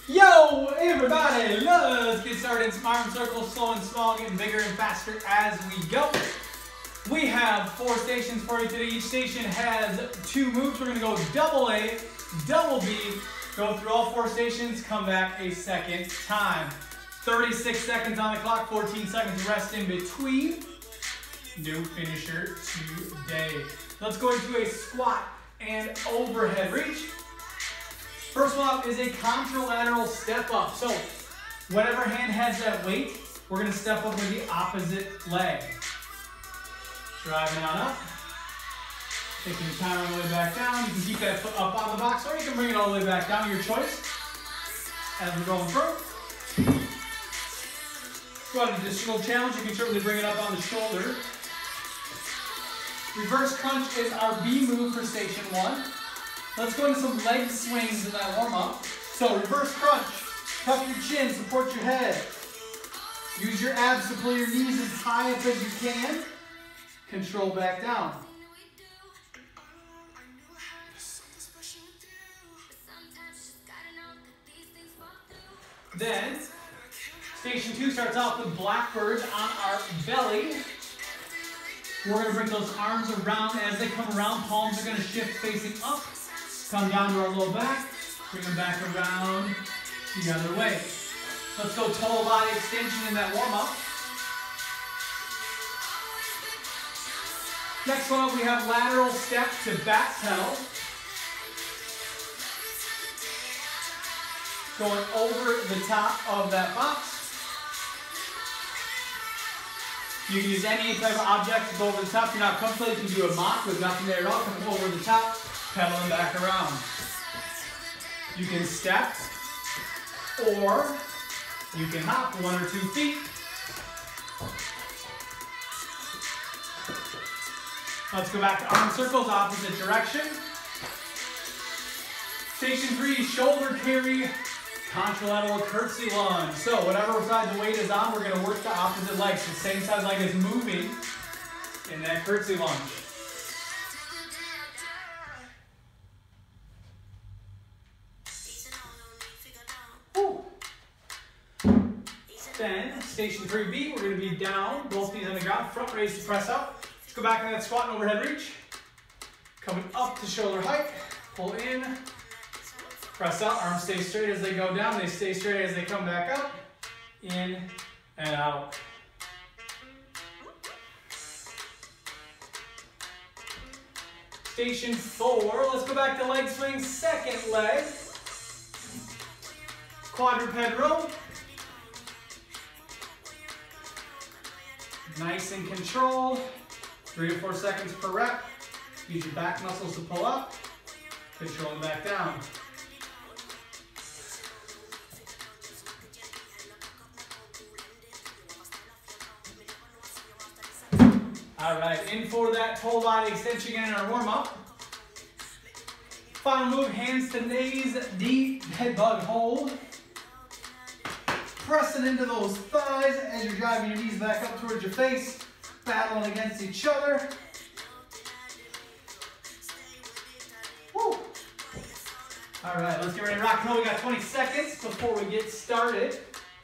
Yo, everybody, let's get started. Some arm circles, slow and small, getting bigger and faster as we go. We have 4 stations for you today. Each station has 2 moves. We're going to go double A, double B, go through all 4 stations, come back a second time. 36 seconds on the clock, 14 seconds rest in between. New finisher today. Let's go into a squat and overhead reach. First one up is a contralateral step up. So whatever hand has that weight, we're going to step up with the opposite leg. Driving on up. Taking your time all the way back down. You can keep that foot up on the box, or you can bring it all the way back down, your choice. As we're going through. If you want an additional challenge, you can certainly bring it up on the shoulder. Reverse crunch is our B move for station 1. Let's go into some leg swings in that warm-up. So reverse crunch, tuck your chin, support your head. Use your abs to pull your knees as high up as you can. Control back down. Then, station 2 starts off with blackbirds on our belly. We're going to bring those arms around. As they come around, palms are going to shift facing up. Come down to our low back, bring them back around the other way. Let's go total body extension in that warm-up. Next one up, we have lateral step to back pedal. Going over the top of that box. You can use any type of object to go over the top. If you're not comfortable, you can do a mop with nothing there at all. Come over the top. Pedaling back around. You can step, or you can hop 1 or 2 feet. Let's go back to arm circles, opposite direction. Station 3, shoulder carry, contralateral curtsy lunge. So whatever side the weight is on, we're going to work the opposite leg. So the same side leg is moving in that curtsy lunge. Then, station 3B, we're going to be down, both knees on the ground, front raise to press up. Let's go back in that squat and overhead reach. Coming up to shoulder height, pull in, press up, arms stay straight as they go down, they stay straight as they come back up, in and out. Station 4, let's go back to leg swing, second leg. Quadruped row. Nice and controlled, 3 to 4 seconds per rep. Use your back muscles to pull up, controlling back down. All right, in for that total body extension again in our warm-up. Final move, hands to knees, deep head bug hold. Pressing into those thighs as you're driving your knees back up towards your face, battling against each other. Woo. All right, let's get ready to rock and roll. We got 20 seconds before we get started.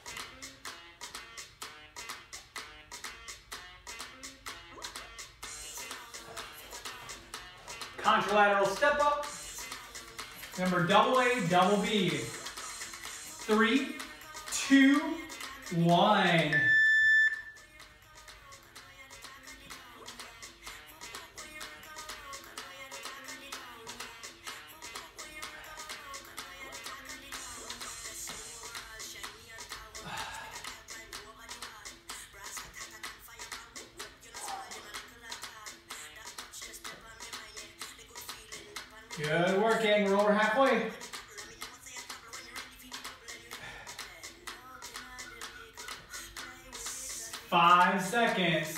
Contralateral step up. Remember, double A, double B. 3, 2, 1. Good work, gang. We're over halfway. Five seconds.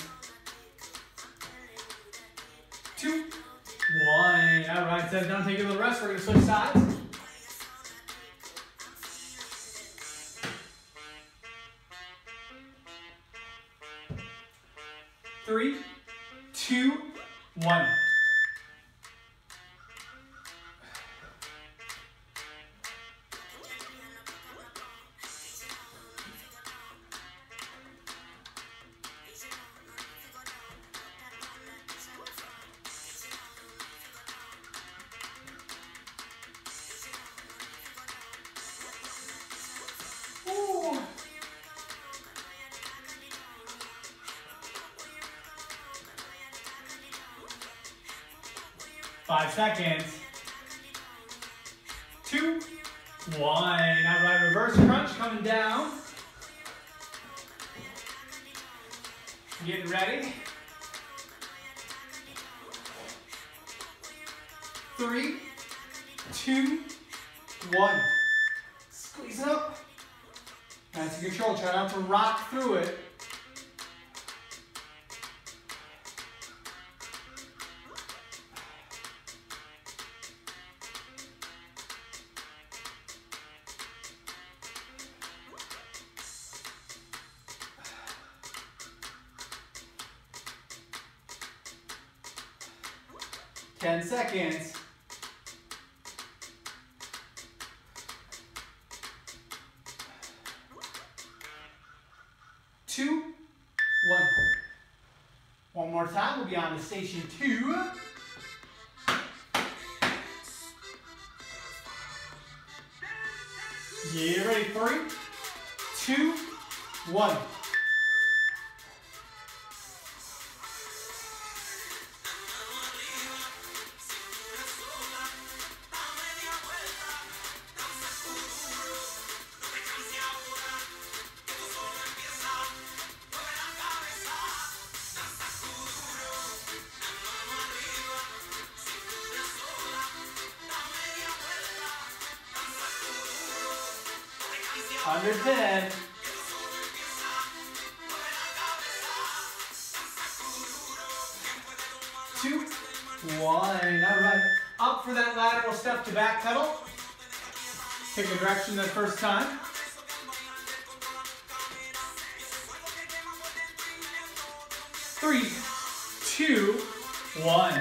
2, 1. All right, set it down, take a little rest. We're going to switch sides. Three, 2, 1. 5 seconds. 2, 1. All right, reverse crunch coming down. Getting ready. 3, 2, 1. Squeeze it up. Nice and control. Try not to rock through it. Ten seconds. 2, 1. One more time. We'll be on to station 2. Get ready. 3, 2, 1. Under 10. 2, 1. All right. Up for that lateral step to back pedal. Pick a direction the first time. 3, 2, 1.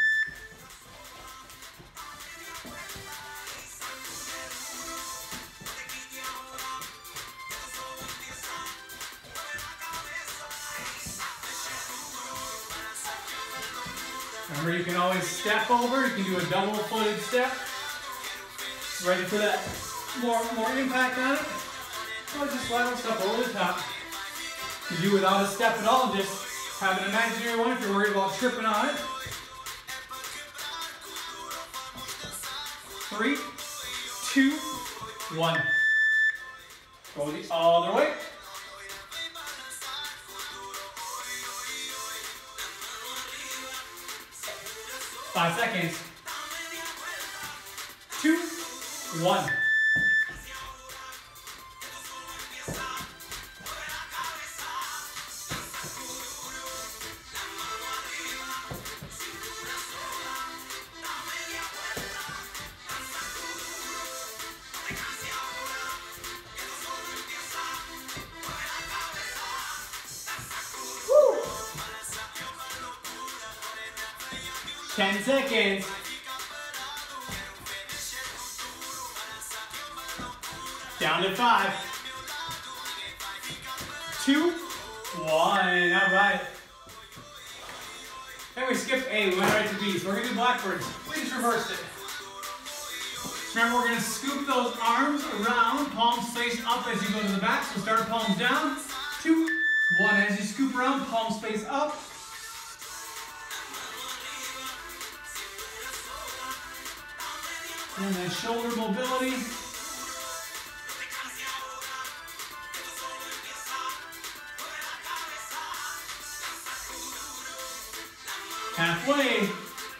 Remember, you can always step over. You can do a double-footed step. Ready for that more impact on it. Or just lateral step over the top. You can do without a step at all. Just have an imaginary one if you're worried about tripping on it. 3, 2, 1. Go the other way. 5 seconds. 2, 1. Woo. 10 seconds. Down to 5, 2, 1. All right. Then we skipped A. We went right to B. So we're going to do blackbirds. We just reversed it. Remember, we're going to scoop those arms around, palms face up as you go to the back. So start palms down. 2, 1. As you scoop around, palms face up. And then shoulder mobility. Halfway.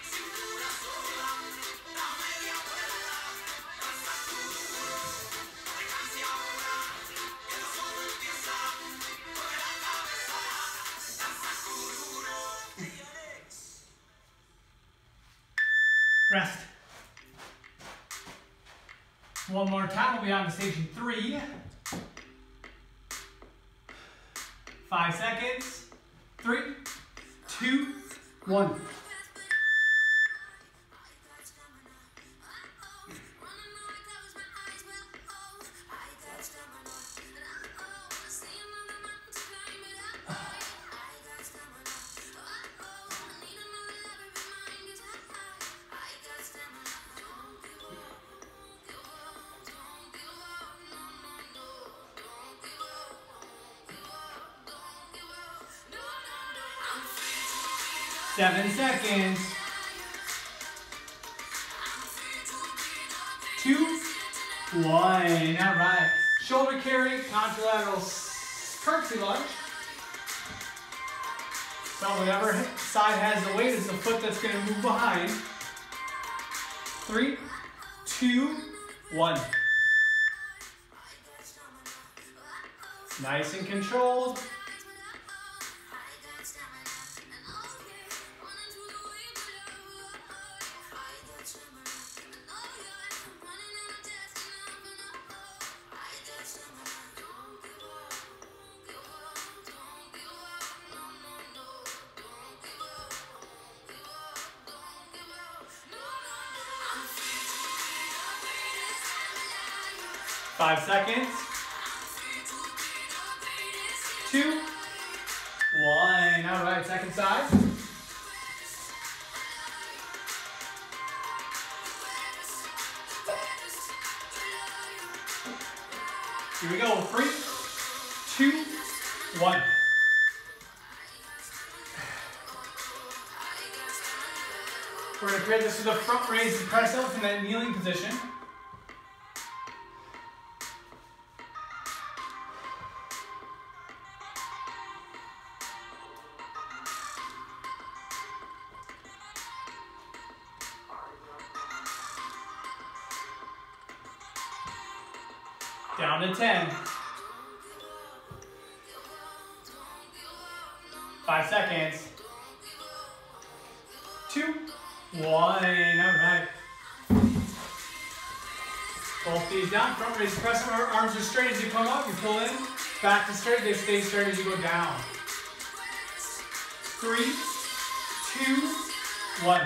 Rest. One more time, we'll be on to station 3. 5 seconds. 3, 2, 1. Seven seconds. 1. All right. Shoulder carry, contralateral curtsy lunge. So whatever side has the weight is the foot that's going to move behind. 3, 2, 1. Nice and controlled. Five seconds. 2, 1. All right, second side. Here we go. 3, 2, 1. We're going to create this with a front raise and press out from that kneeling position. Down to 10. 5 seconds. 2, 1. All right. Both these down. Front raise, press. Arms are straight as you come up. You pull in. Back to straight. They stay straight as you go down. 3, 2, 1.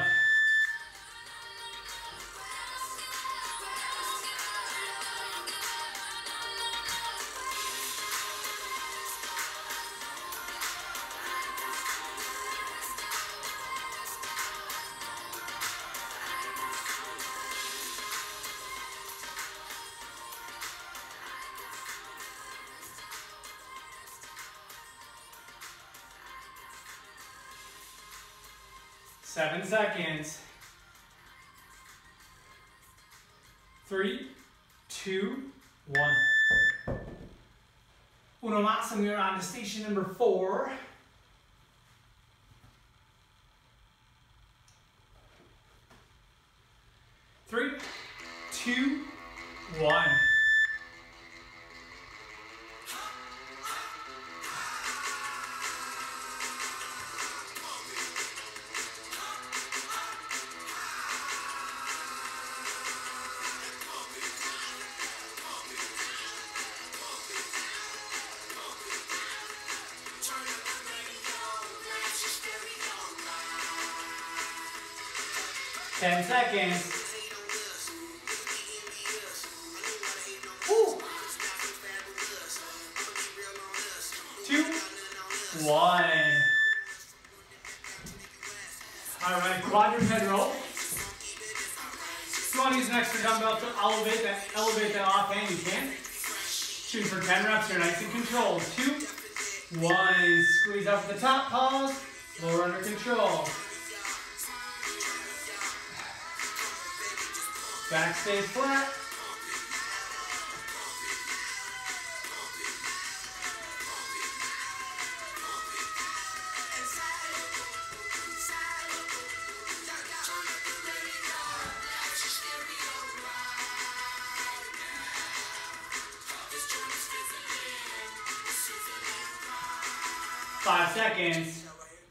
Seven seconds. 3, 2, 1. Uno mas, and we are on to station number 4. 3, 2, 1. Ten seconds. Woo. 2, 1. All right, quadrant head roll. If you want to use an extra dumbbell to elevate that offhand, you can. Shoot for 10 reps here, nice and controlled. 2, 1. Squeeze up at the top, pause. Lower under control. Back stays flat. Five seconds.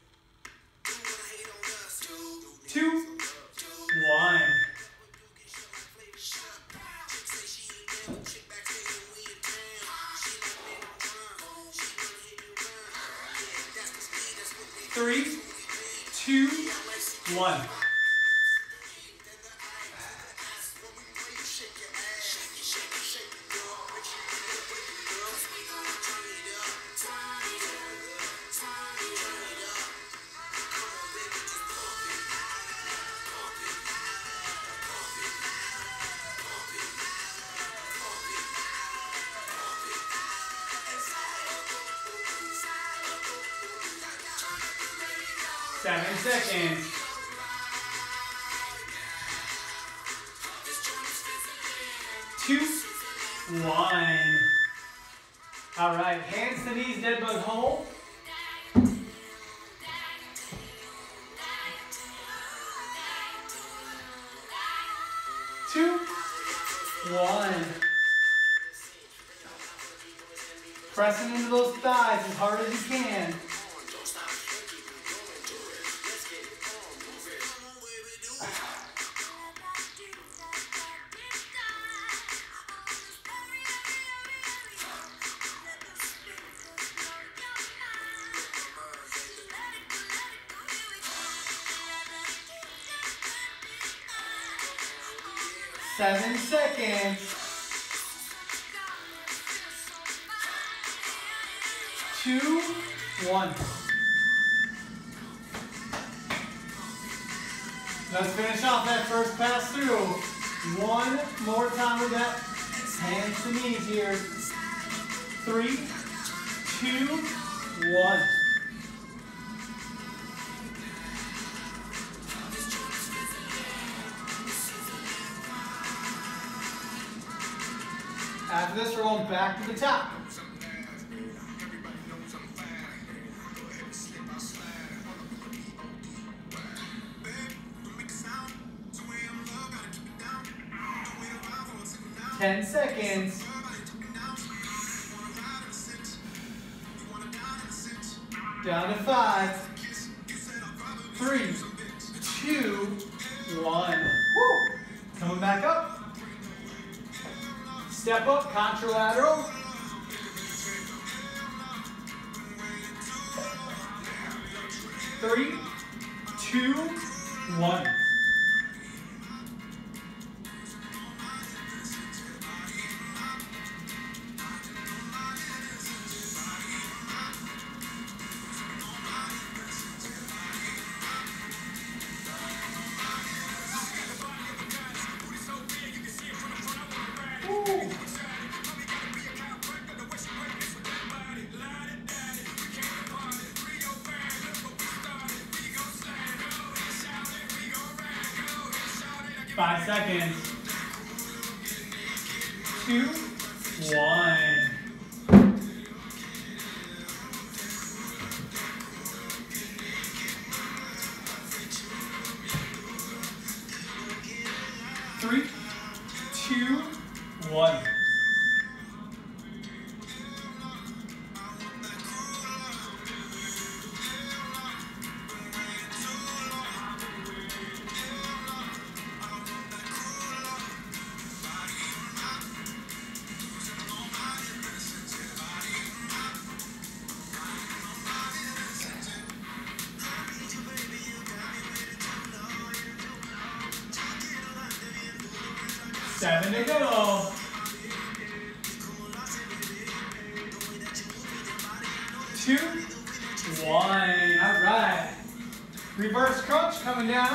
2, 1. Three, 2, 1. Seven seconds. 2, 1. All right, hands to knees, dead bug hold. 2, 1. Pressing into those thighs as hard as you can. 7 seconds. 2, 1. Let's finish off that first pass through. One more time with that. Hands to knees here. 3, 2, 1. After this, we're going back to the top. Ten seconds. Down to 5, 3, 2, 1. Woo! Coming back up. Step up, contralateral. 3, 2, 1. Woo. 5 seconds. 2, 1. Three, 2, 1. Seven to go. 2, 1. All right. Reverse crunch coming down.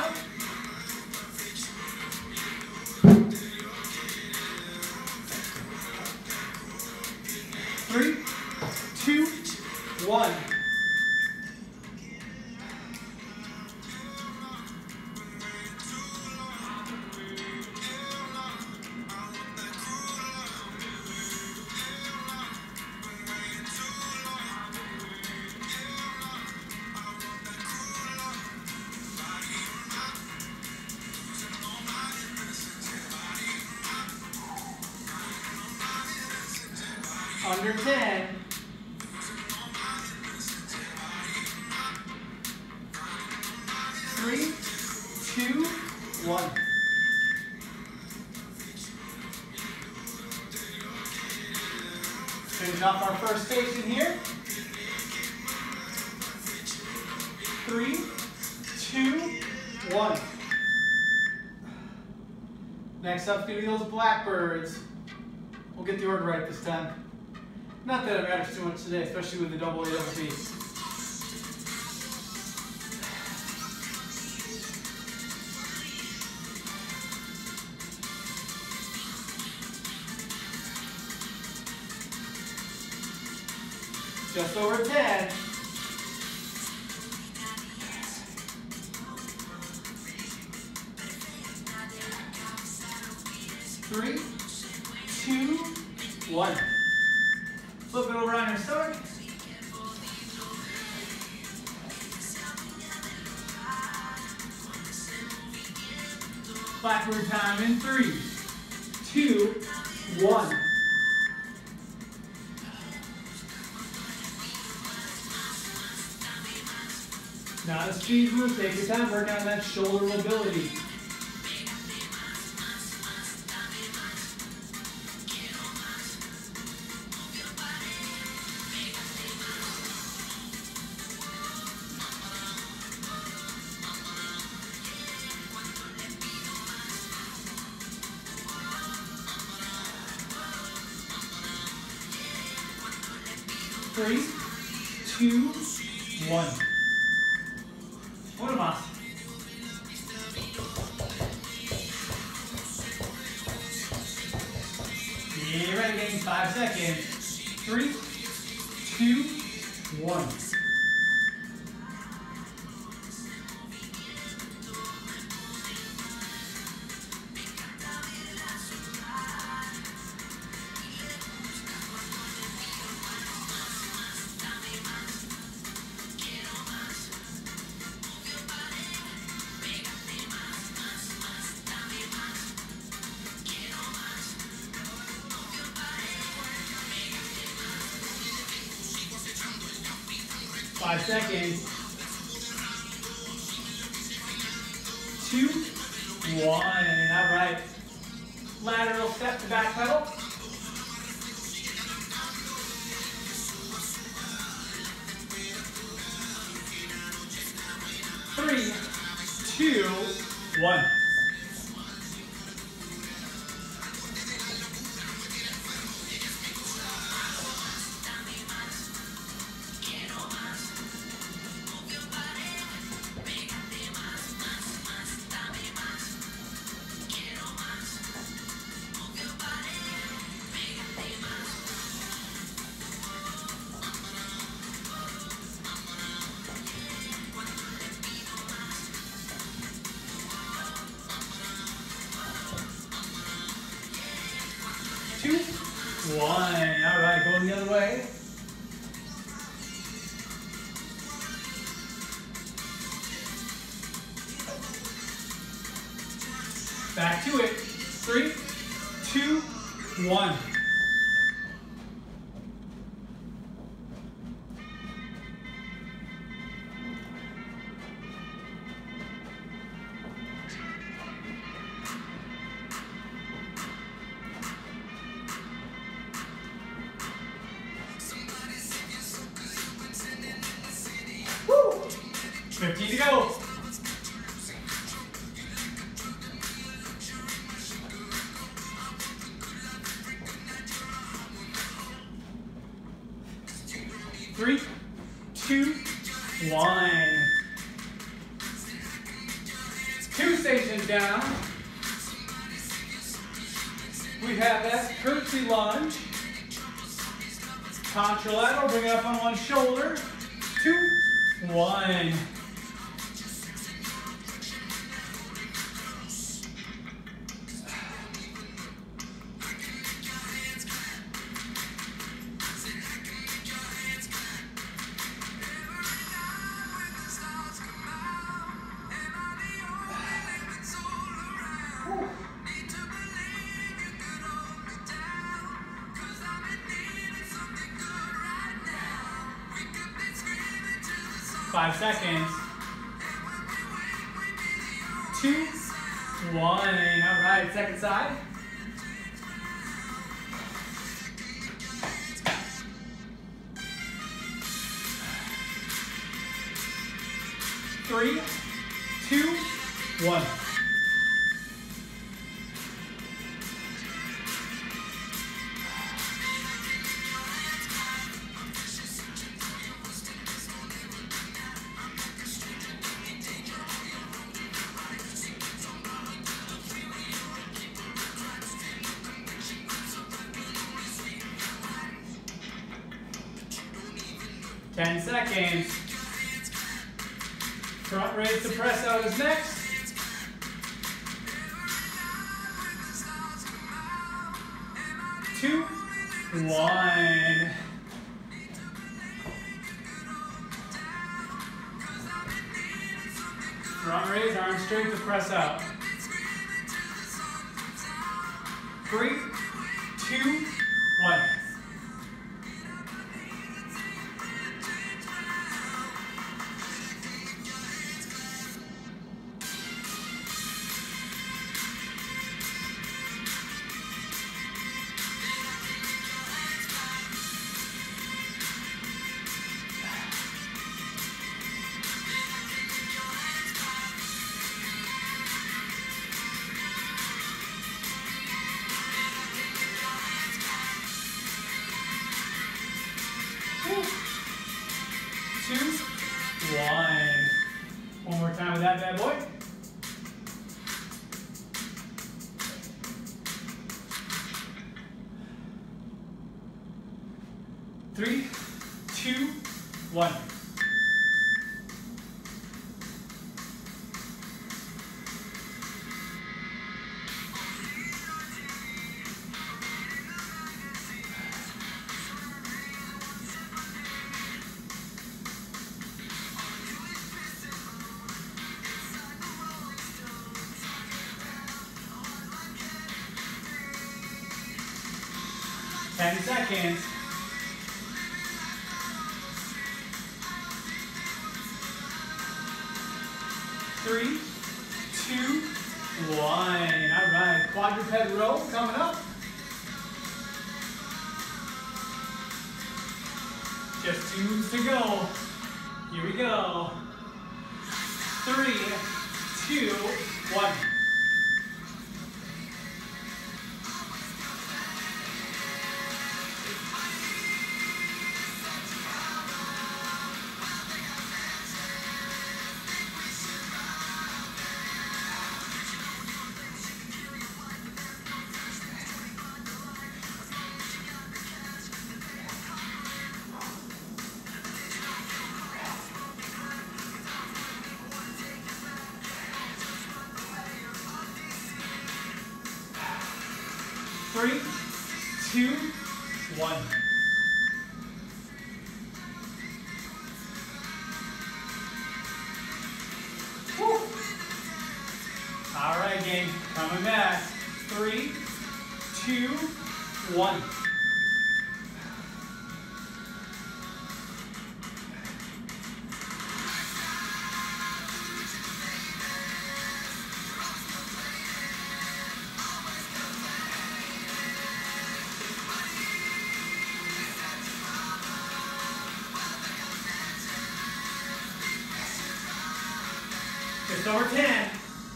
3, 2, 1. Under 10. 3, 2, 1. Finish off our first station here. 3, 2, 1. Next up, gonna be those blackbirds. We'll get the order right this time. Not that it matters too much today, especially with the double A double B. Just over 10. 3, 2, 1. Flip it over on your stomach. Backward time in 3, 2, 1. Not a speed move, take your time, work on that shoulder mobility. Three, 2, 1. Uno más. Get ready, gang. 5 seconds. 3, 2, 1. Five seconds. 2, 1. All right. Lateral step to back pedal. Three, 2, 1. Two, 1. All right, going the other way. Back to it. 3, 2, 1. Woo! 15 to go. Three, 2, 1. 2 stations down. We have that curtsy lunge. Contralateral, bring it up on one shoulder. 2, 1. Five seconds. 2, 1. All right, second side. Three, 2, 1. Ten seconds. Front raise to press out is next. Two, 1. Front raise, arms straight to press out. 3, 2, 1. One more time with that bad boy. Three, 2, 1. Ten seconds. 3, 2, 1. All right, quadruped row coming up. Just 2 moves to go. Here we go. 3, 2, 1. Three, 2, 1. Woo. All right, gang, coming back. 3, 2, 1. It's over 10.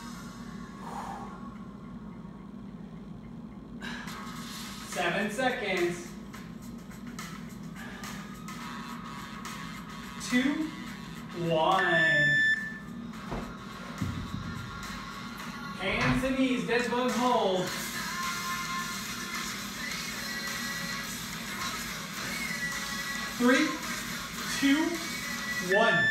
7 seconds. 2, 1. Hands and knees, dead bug hold. 3, 2, 1.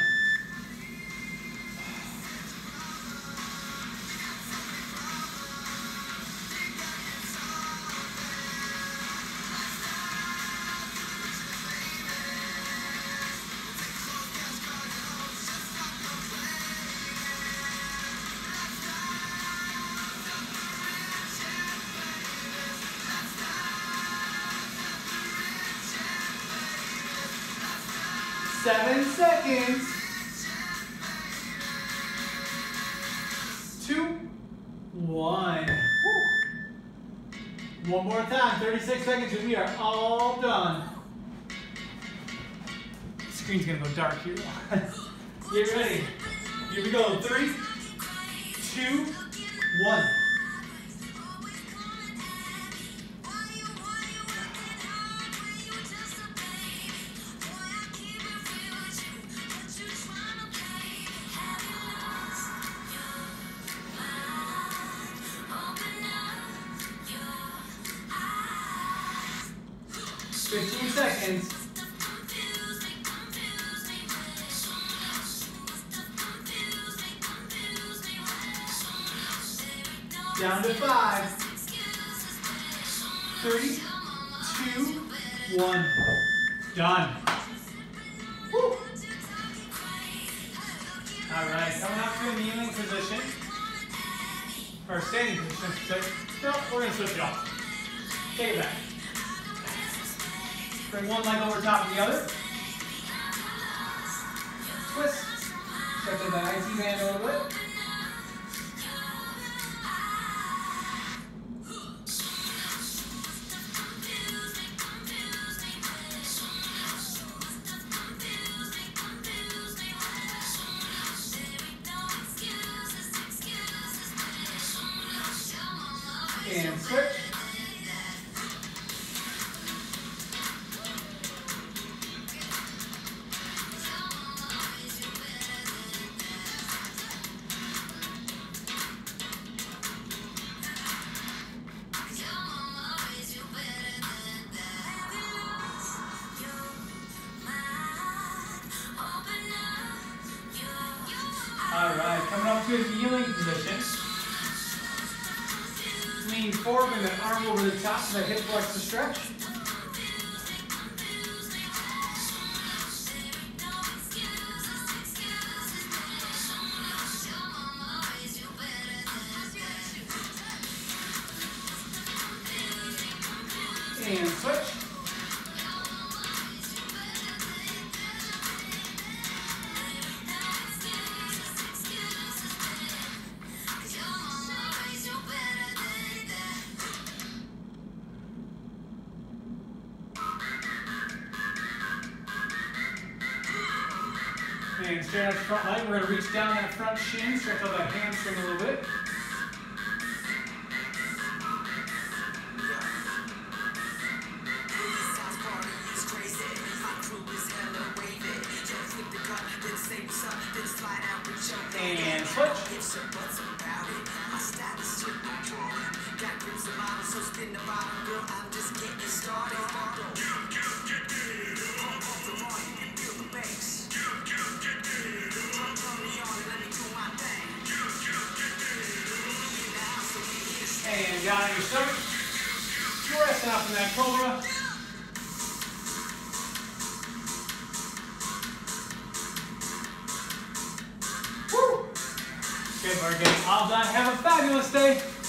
Seven seconds. 2, 1. Woo. One more time. 36 seconds and we are all done. The screen's gonna go dark here. Get ready. Here we go. 3, 2, 1. Seconds. Down to 5. 3, 2, 1. Done. Woo. Alright, coming up to a kneeling position. Or standing position, I should say. No, we're going to switch it off. Take it back. Bring one leg over top of the other. Twist. Stretch out that IT band a little bit. And switch. Alright, coming up to a kneeling position. Lean forward, bring that arm over the top so that hip flexor stretch. And switch. And straight out the front leg, we're going to reach down that front shin, stretch out that hamstring a little bit. And switch. And down on your stomach. Press out from that cobra. Woo! Okay, we're getting all done. Have a fabulous day.